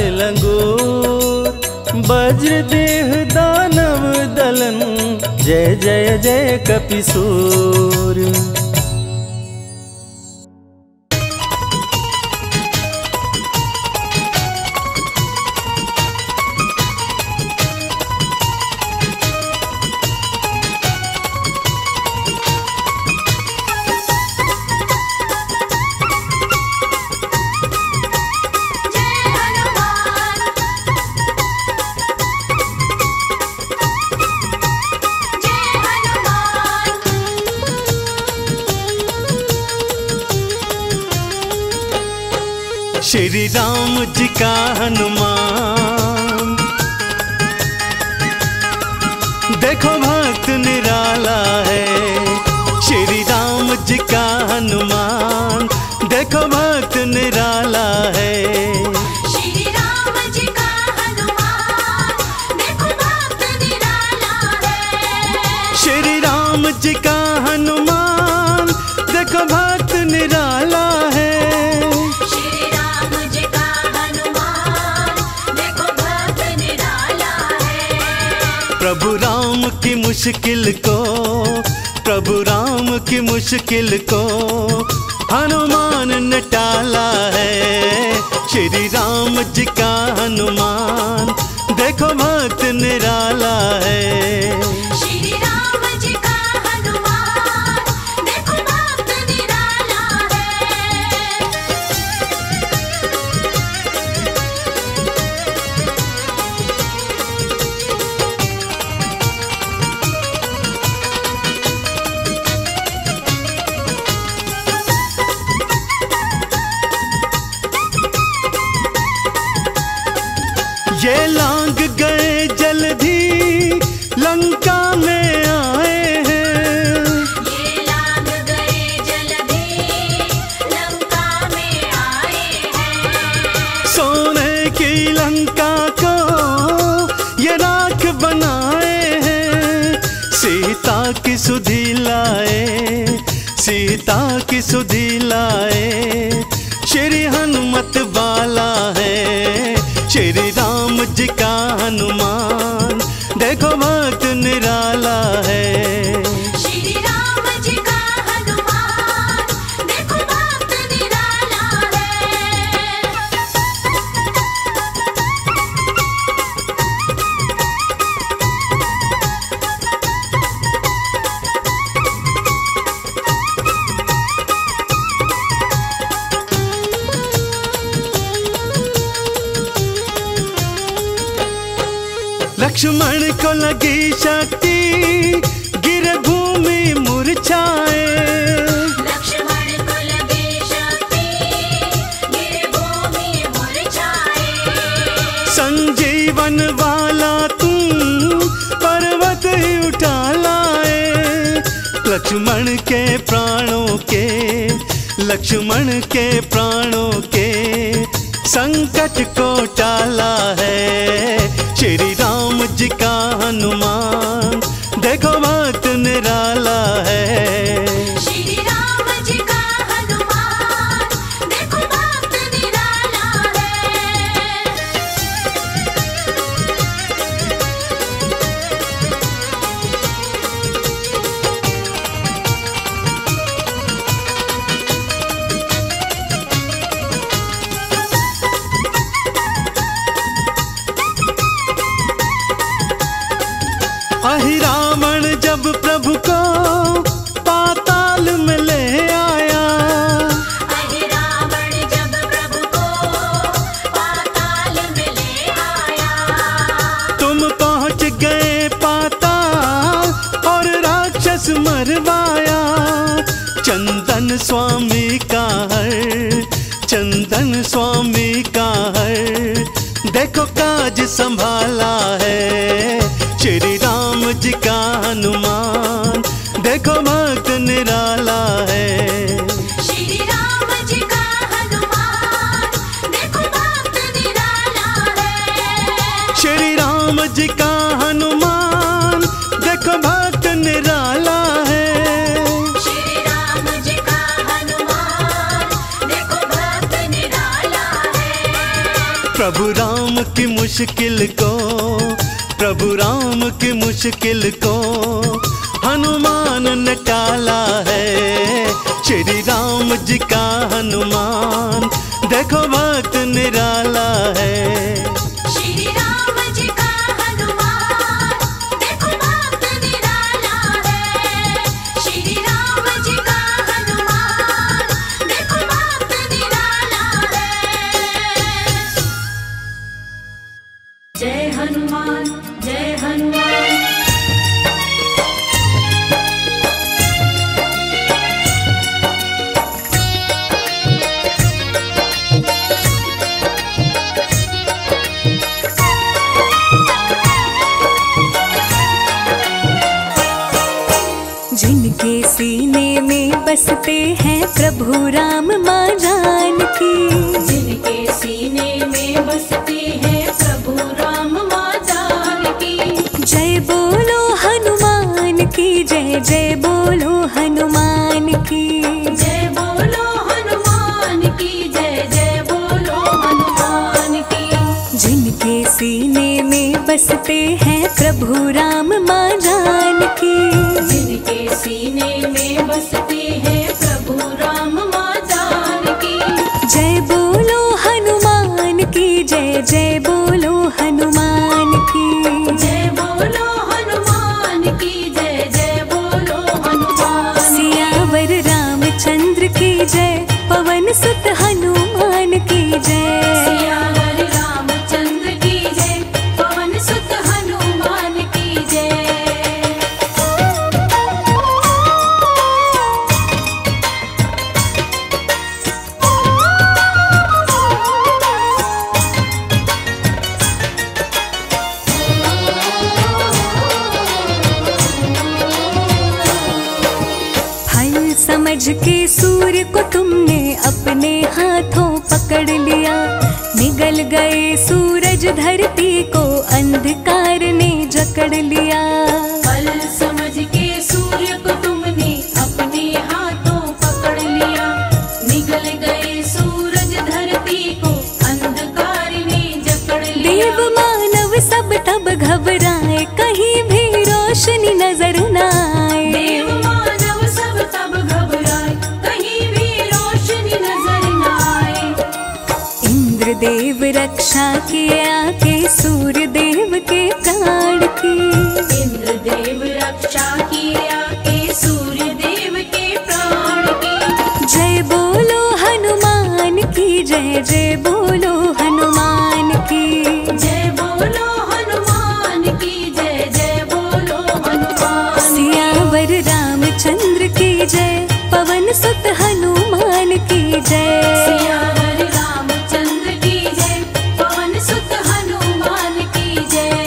लंगूर। वज्र देह दानव दलन, जय जय जय कपिसूर। श्री राम जी का हनुमान, देखो भक्त निराला है। श्री राम जी का हनुमान, देखो भक्त निराला है। श्री राम जी का हनुमान, देखो भक्त निराला है। श्री राम जी का हनुमान, देखो भक्त निराला है। श्री राम जी का हनुमान, देखो भक्त निराला है। प्रभु राम की मुश्किल को, प्रभु राम की मुश्किल को हनुमान ने टाला है। श्री राम जी का हनुमान, देखो भक्त निराला है। श्री राम जी का हनुमान, देखो भक्त निराला है। ये लांग गए जल्दी लंका में आए हैं। ये लांग गए जल्दी लंका में आए हैं। सोने की लंका को ये राख बनाए हैं। सीता की सुधि लाए, सीता की सुधि लाए, श्री हनुमत बाला है, श्री राम जी का हनुमान, देखो भक्त निराला है। श्री राम जी का हनुमान, देखो भक्त निराला है। लक्ष्मण को लगी शक्ति, गिर भूमि मुरझाए। लक्ष्मण को लगी शक्ति, गिर भूमि मुरझाए। संजीवन वाला तुम पर्वत ही उठा लाए। लक्ष्मण के प्राणों के, लक्ष्मण के प्राणों के संकट को टाला है। श्री राम जी का हनुमान, देखो भक्त निराला है। श्री राम जी का हनुमान, देखो भक्त निराला है। अहि रावण जब प्रभु को पाताल में ले आया। अहि रावण जब प्रभु को पाताल में ले आया। तुम पहुंच गए पाताल और राक्षस मरवाया। चंदन स्वामी का हर, चंदन स्वामी का हर, देखो काज संभाला है। श्री राम जी का हनुमान, देखो भक्त निराला है। श्री राम जी का हनुमान, देखो भक्त निराला है। श्री राम जी का हनुमान, देखो भक्त निराला है। श्री राम जी का हनुमान, देखो भक्त निराला है। प्रभु राम की मुश्किल को, प्रभु राम की मुश्किल को हनुमान ने टाला है। श्री राम जी का हनुमान, देखो भक्त निराला है। श्री राम जी का हनुमान, देखो भक्त निराला है। श्री राम जी का हनुमान, देखो भक्त निराला है। जय हनुमान, जय हनुमान। जिनके सीने में बसते हैं प्रभु राम माँ जानकी। जिनके सीने में बसते हैं प्रभु राम माँ जानकी। जय बोलो हनुमान की जय, जय बोलो हनुमान की। जय बोलो हनुमान की जय, जय बोलो हनुमान की। जिनके सीने में बसते हैं प्रभु राम माँ जानकी। जिनके सीने में बसते हैं प्रभु राम माँ जानकी। जय बोलो हनुमान की जय, जय बोलो हनुमान की। जय बोलो हनुमान की जय, जय बोलो हनुमान की। सियावर रामचंद्र की जय, पवन सुत हनुमान की जय। सियावर रामचंद्र की जय, पवन सुत हनुमान की जय। समझ के सूर्य को तुमने अपने हाथों पकड़ लिया। निगल गए सूरज धरती को अंधकार ने जकड़ लिया। पल समझ के सूर्य को तुमने अपने हाथों पकड़ लिया। निगल गए सूरज धरती को अंधकार ने जकड़ लिया। देव मानव सब तब घबराए, कहीं भी रोशनी नजर न आए। देव मानव सब तब घबराए, कहीं भी रोशनी नजर न आए। इंद्र देव रक्षा किए आके सूर्य देव के प्राण की। इंद्र देव रक्षा किए आके सूर्य देव के प्राण की। जय बोलो हनुमान की जय, जय बोलो हनुमान की। जय बोलो हनुमान की जय, जय बोलो हनुमान। सियावर रामचंद्र की जय, पवन सुत हनुमान की जय। सियावर रामचंद्र की जय, पवन सुत हनुमान की जय।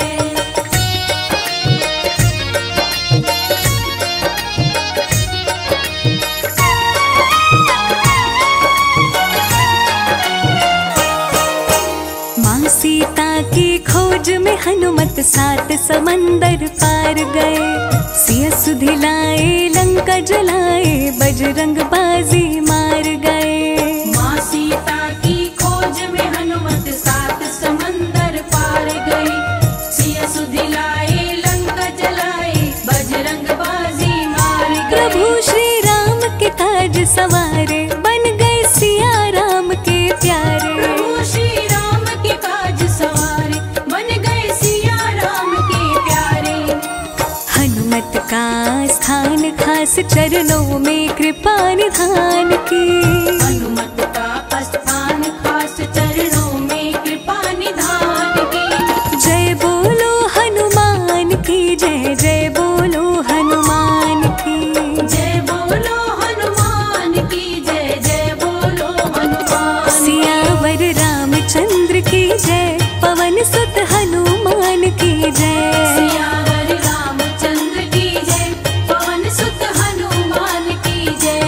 माँ सीता की खोज में हनुमत सात समंदर पार गए। सिया सुधिलाए लंका जलाए, बजरंग बाजी मार गए। माँ सीता की खोज में हनुमत सात समंदर पार गए। सिया सुधिलाए लंका जलाए, बजरंग बाजी मार गए। प्रभु श्री राम के ताज सवारे, बन गए सिया राम के प्यारे। प्रभु श्री राम के काज सवारे, बन गए सिया राम के प्यारे। हनुमत का स्थान खास चरणों में कृपा निधान की। हनुमत का स्थान खास चरणों में कृपा निधान की। जय बोलो हनुमान की जय, जय बोलो हनुमान की। जय बोलो हनुमान की जय, जय बोलो हनुमान। सियावर रामचंद्र की जय, पवन सुत हनुमान की जय। सियावर रामचंद्र की जय, पवन सुत हनुमान की जय।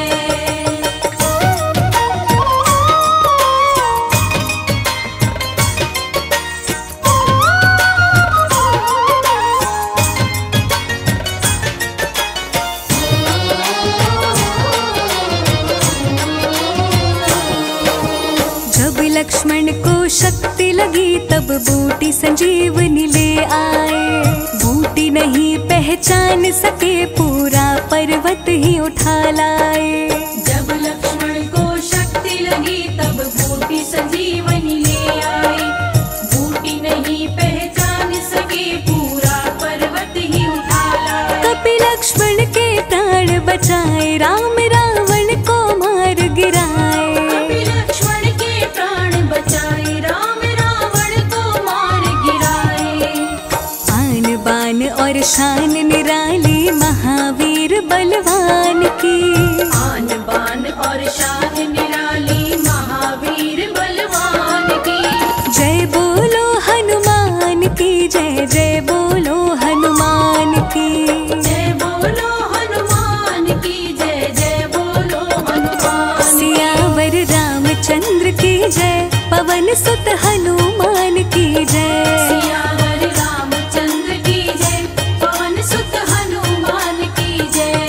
जब लक्ष्मण को शक्ति लगी, तब बूटी संजीवनी ले आए। बूटी नहीं पहचान सके, पूरा पर्वत ही उठा लाए। जब लक्ष्मण को शक्ति लगी, तब बूटी संजीवनी ले आए। बूटी नहीं पहचान सके, पूरा पर्वत ही उठा लाए। कपि लक्ष्मण के प्राण बचाए, राम रावण को मार गिराए। कपि लक्ष्मण के प्राण बचाए, राम रावण को मार गिराए। आन बान और शान निराली, महावीर बलवान की। आन बान और शान निराली, महावीर बलवान की। जय बोलो हनुमान की जय, जय बोलो हनुमान की। जय बोलो हनुमान की जय, जय बोलो हनुमान। सियावर रामचंद्र की जय, पवन सुत हनुमान की जय। सियावर रामचंद्र की जय, पवन सुत हनुमान की जय।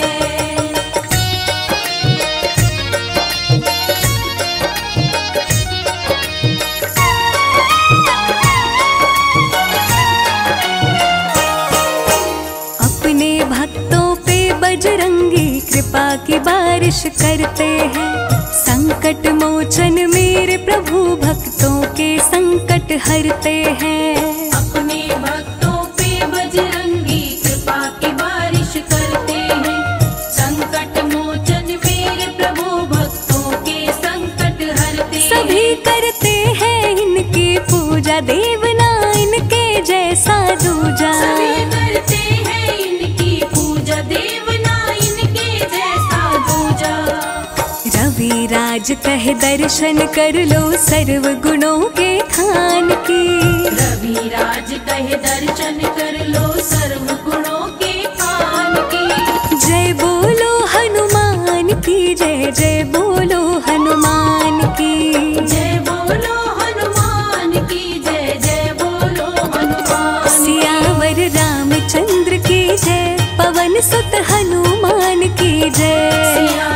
अपने भक्तों पे बजरंगी कृपा की बारिश करते हैं। संकट मोचन मेरे प्रभु, भक्तों के संकट हरते हैं। अपने भक्तों पे बजरंगी कृपा की बारिश करते हैं। संकट मोचन मेरे प्रभु, भक्तों के संकट हरते हैं। सभी करते हैं इनकी पूजा, देवना इनके जैसा दूजा। सभी करते हैं इनकी पूजा, देवना इनके जैसा दूजा। रवि राज कहे दर्शन कर लो, सर्व गुणों के खान की। रवि राज कहे दर्शन कर लो, सर्व गुणों के खान की। जय बोलो हनुमान की जय जय बोलो हनुमान की। जय बोलो हनुमान की, जय जय बोलो हनुमान। सियावर रामचंद्र की जय, पवन सुत हनुमान की जय। सिया